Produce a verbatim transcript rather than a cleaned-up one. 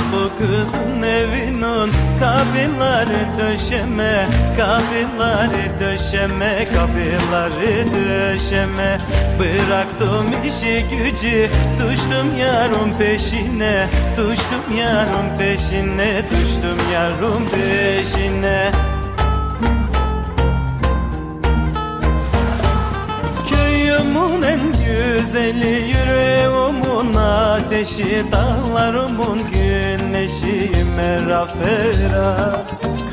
bu kızın evinin kapıları döşeme, kapıları döşeme, kapıları döşeme. Bıraktım işi gücü, düştüm yarın peşine, düştüm yarın peşine, düştüm yarın peşine. Köyümün en güzeli, yüreğimin ateşi, dağlarımın güneşi, merafera.